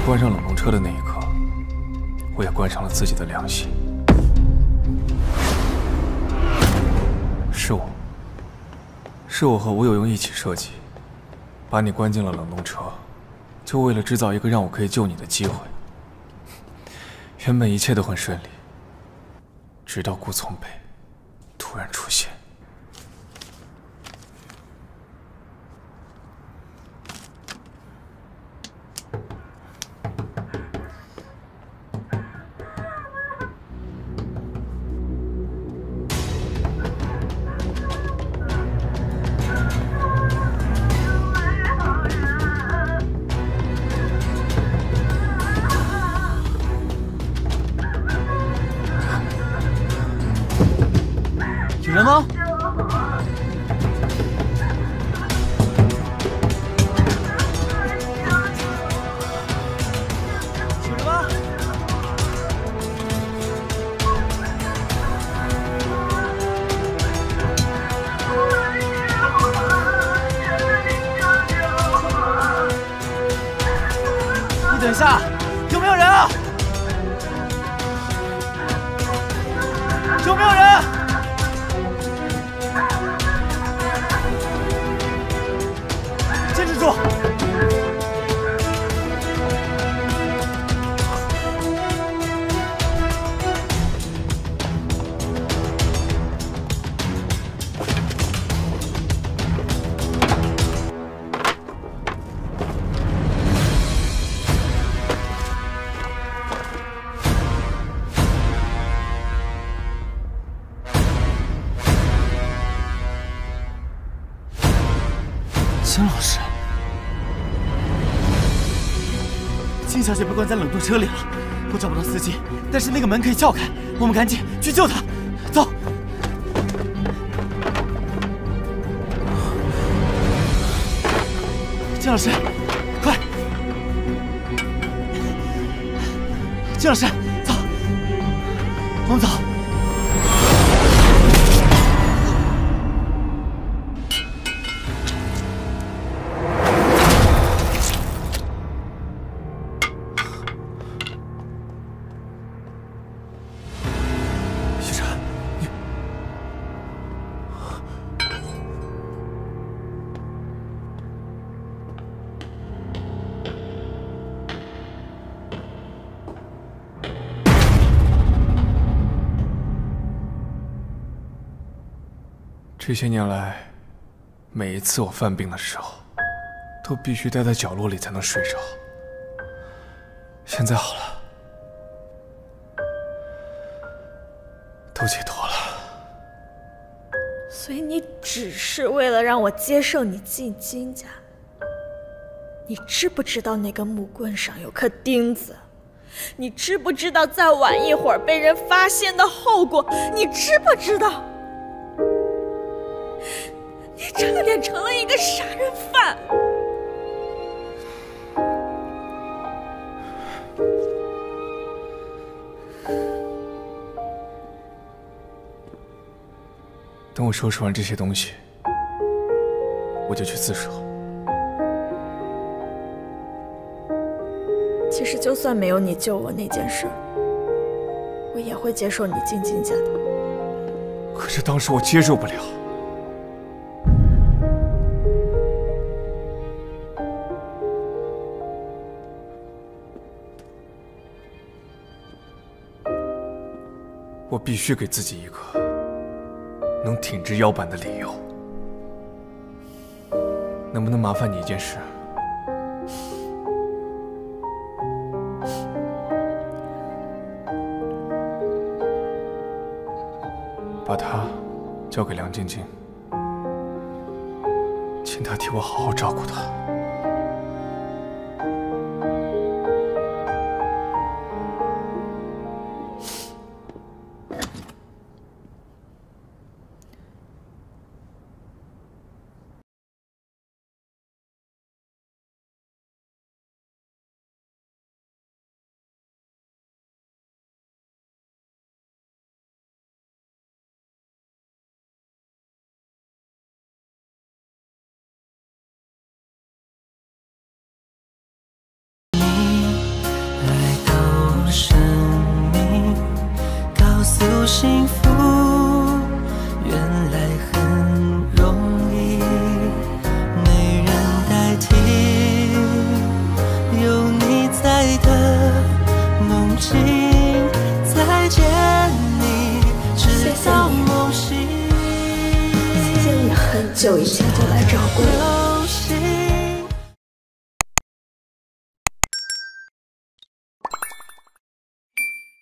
关上冷冻车的那一刻，我也关上了自己的良心。是我和吴有用一起设计，把你关进了冷冻车，就为了制造一个让我可以救你的机会。原本一切都很顺利，直到顾从北突然出现。 有人吗？有人吗？你等一下，有没有人啊？有没有人？ 坚持住！金老师。 金小姐被关在冷冻车里了，我找不到司机，但是那个门可以撬开，我们赶紧去救她。走。金老师，快！金老师，走，我们走。 这些年来，每一次我犯病的时候，都必须待在角落里才能睡着。现在好了，都解脱了。 所以你只是为了让我接受你进金家？你知不知道那根木棍上有颗钉子？你知不知道再晚一会儿被人发现的后果？你知不知道？ 你差点成了一个杀人犯！ 等我收拾完这些东西，我就去自首。 其实，就算没有你救我那件事，我也会接受你进金家的。 可是当时我接受不了。 我必须给自己一个能挺直腰板的理由。能不能麻烦你一件事？把她交给梁晶晶，请她替我好好照顾她。 境，再见你，直到梦醒。 谢谢你很久以前就来找过我。